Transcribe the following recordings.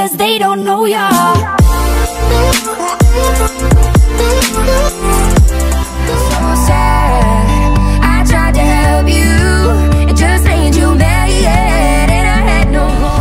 cause they don't know ya. So sad, I tried to help you, it just made you mad, and I had no hope.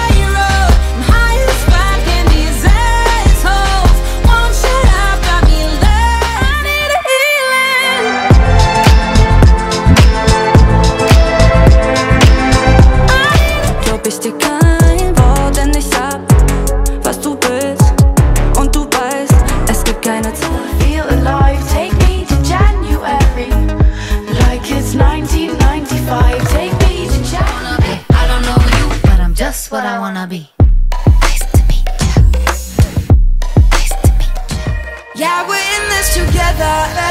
Ich dir kein Wort, denn ich sag, was du willst, und du weißt, es gibt keine Zeit. Feel alive, take me to January, like it's 1995. Take me to January. I don't know you, but I'm just what I wanna be. Nice to meet you. Nice to meet you. Yeah, we're in this together.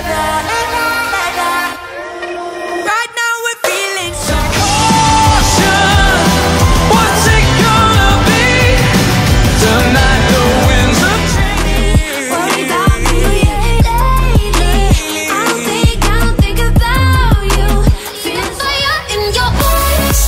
Right now we're feeling so ocean. What's it gonna be? Tonight the winds of change. Worried about me lately. I don't think about you. Feel fire in your eyes.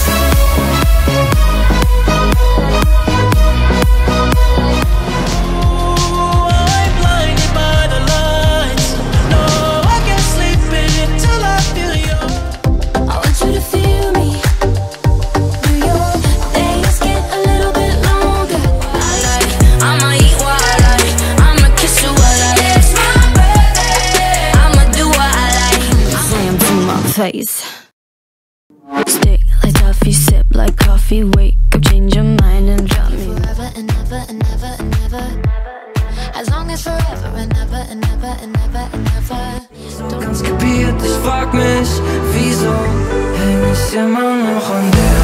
I'm blinded by the lights. No, I can't sleep until I feel you. I want you to feel me. Do your days get a little bit longer? I'ma eat what I like, I'ma kiss you what I like. It's my birthday. I'ma do what I like. Slam to my face. Stick like toffee, sip like coffee. Wake up, change your mind and drop me. Forever and ever and ever and ever. As long as forever and ever and ever and ever and ever. Ganz kapiert, ich frag mich, wieso häng ich immer noch an dir?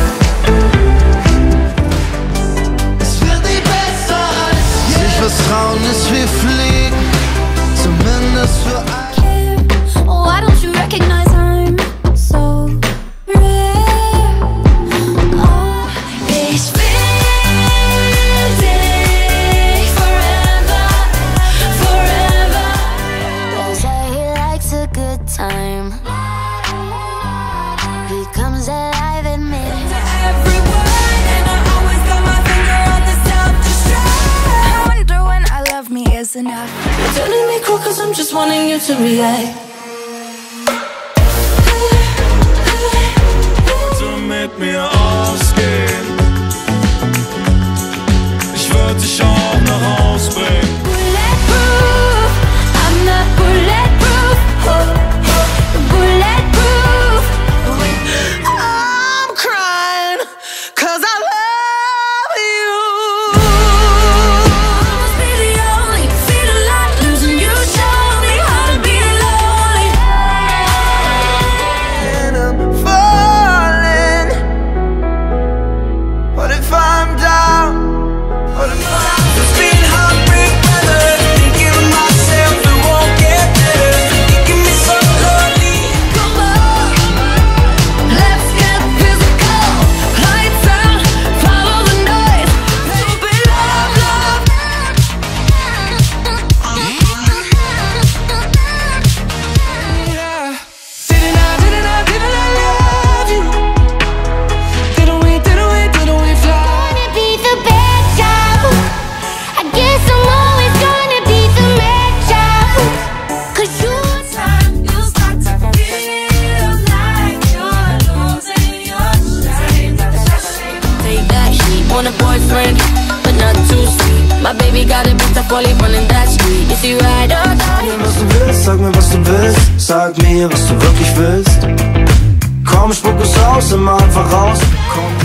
Es wird nie besser als je. Sich vertrauen ist wie fliegen, zumindest für ein. Why don't you recognize I'm so rare? Oh, ich will dich forever, forever. They say he likes a good time. He comes alive at midnight. Every word, and I always got my finger on the self-destruct. I wonder when I love me is enough. You're turning me cool cause I'm just wanting you to react. Heute mit mir ausgehen. Ich würde dich auch nach Haus bringen. Bulletproof, I'm not bulletproof. Bulletproof. I'm crying cause I love you. Almost be the only, feel alive, losing you. Show me how to be lonely. And I'm falling. What if I'm down? What if I'm It's been heartbreak weather, thinking of myself and won't get better. Thinking me so lonely. Come on, let's get physical. Lights out, follow the noise. Baby, love, love. Yeah. Didn't I love you? Didn't we fly? Gonna be the bad child. I guess I'm always gonna be the mad child. 'Cause you start to feel like you're losing your shine. Take that heat on a boyfriend, but not too sweet. My baby got a bitch, I running that street. Is he ride or die? Was du willst, sag mir, was du willst. Sag mir, was du wirklich willst. Komm, spuck es aus, immer einfach raus. Komm.